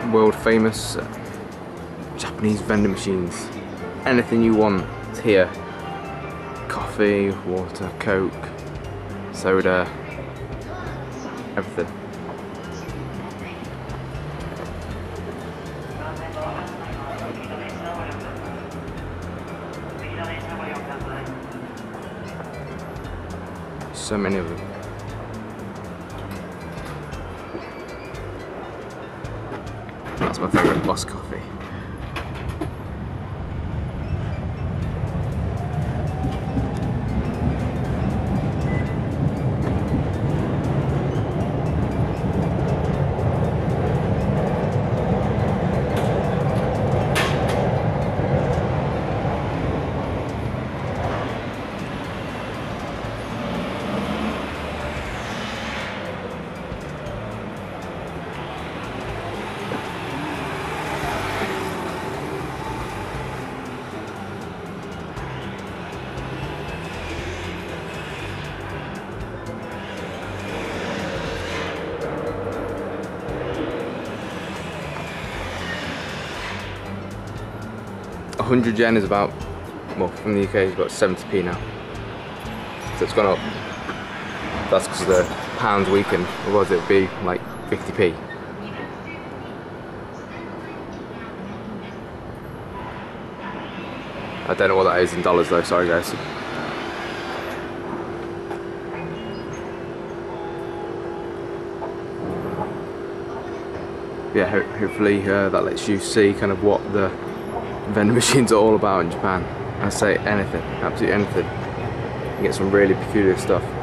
world famous Japanese vending machines. Anything you want is here. Coffee, water, Coke, soda, everything. So many of them. That's my favourite, Boss Coffee. £100 is about, well, from the UK it's about 70p now. So it's gone up. That's because of the pounds weakened, otherwise it would be like 50p. I don't know what that is in dollars though, sorry guys. Yeah, hopefully that lets you see kind of what the vending machines are all about in Japan. I say anything, absolutely anything. You get some really peculiar stuff.